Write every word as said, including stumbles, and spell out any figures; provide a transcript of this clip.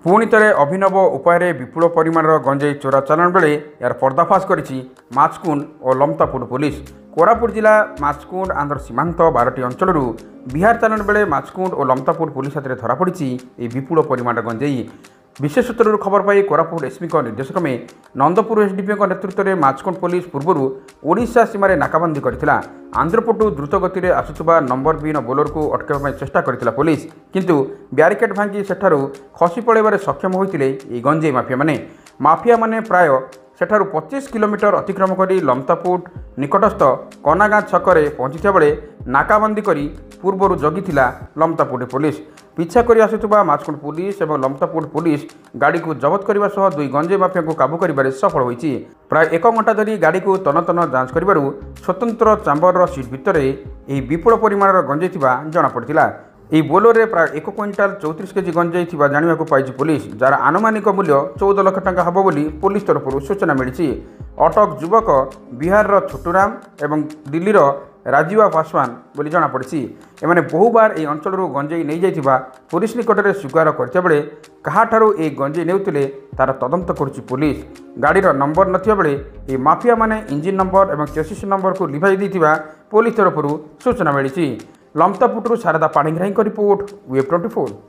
पुणी थे अभिनव उपाय विपुल परिमाण गंजेई चोरा चालाण बेले यार पर्दाफाश करिछि माचकुंड और लमतापुर पुलिस। कोरापुट जिला माचकुंड आंध्र सीमांत बारटी अंचल बिहार चालाण बेले माचकुंड और लमतापुर पुलिस हाथ में धरा पड़ी विपुल परिमाण गंजेई। विशेष सूत्र खबर पाई कोरापुट एसपी निर्देशक में नंदपुर एसडीपीओ नेतृत्व में माचकुंड पुलिस पूर्व ओडिशा सीमार नाकाबंदी करथिला। आंध्रपटू द्रुत गति में आसुवा नंबर विहीन बोलर को अटकाइबा चेष्टा करथिला पुलिस, किंतु ब्यारिकेड भांगी सेठारु खसी पड़ाइबार सक्षम होइतिले ए गंजेई माफिया माने। माफिया माने प्राय सेठारु पच्चीस किलोमीटर अतिक्रम करी लमतापुट निकटस्थ कनागाँ छकरे पहुंचीता बेले नाकाबंदी करी पूर्व जगिथिला लमतापुर पुलिस। पिछा कर आसुवा माचकुंड पुलिस और लमतापुर पुलिस गाड़ी को जबत करने सह दुई गंजेई माफिया को काबू कर सफल होती। प्राय एक घंटा धरी गाड़ी को तन तन जांच कर स्वतंत्र चांबर सीट भितर यह विपुल परिमाण गंजेई जमापड़ा। यह बोलर में प्राय एक क्विंटाल चौतीस केजी गंजेई जाना पाई पुलिस, जार आनुमानिक मूल्य चौदह लाख टंका हम बोली पुलिस तरफ सूचना मिली। अटक युवक बिहार छोटूराम और दिल्ली राजीवा पासवान बोली जमापड़ी। एमाने बहुबार यह अंचल गंजेई नहीं जाइथिबा पुलिस निकट में स्वीकार करते बेले कहाठारू ए गंजेई नेउतिले तार तदंत करुछि पुलिस। गाड़ीर नंबर नथिबा बेले ए माफिया माने इंजिन नंबर और चेसिस नंबर को लिभाई देथिबा पुलिस तरफ सूचना मिली। Lamtaput Sharada Panigrahi report web twenty four.